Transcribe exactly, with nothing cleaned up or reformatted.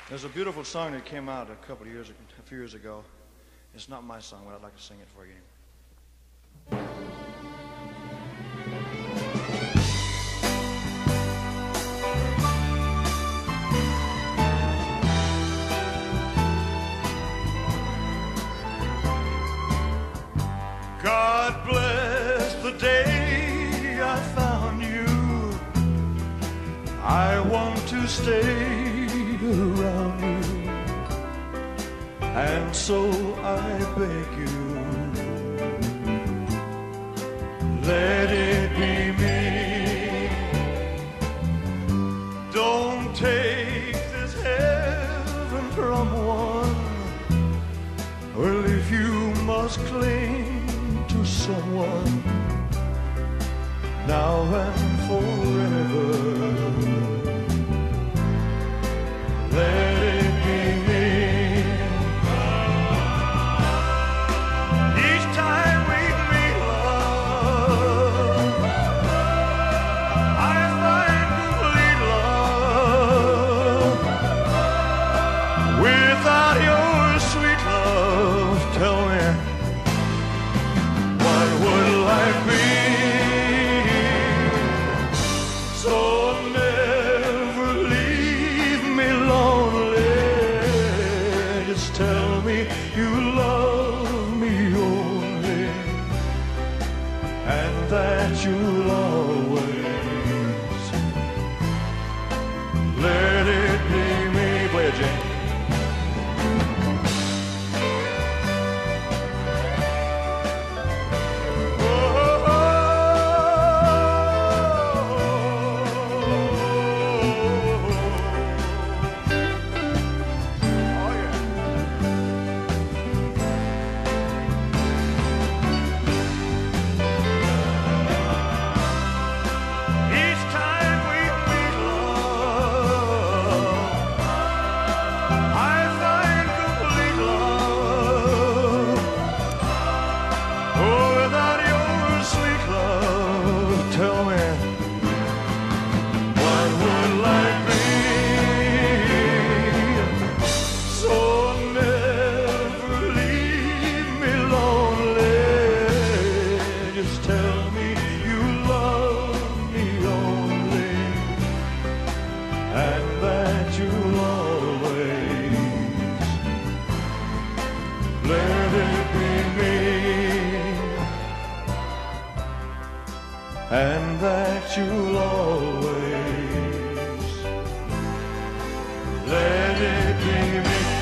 There's a beautiful song that came out a couple of years, a few years ago. It's not my song, but I'd like to sing it for you. God bless the day I found you. I want to stay around you, and so I beg you, let it be me. Don't take this heaven from one. Well, if you must cling to someone now and forever, let it be me. Each time we meet, love, I find complete love. Without your sweet love, tell me, what would life be? So never leave me lonely. Just tell me you love me only, and that you'll always let it be me. Play it, Jane. And that you'll always let it be me.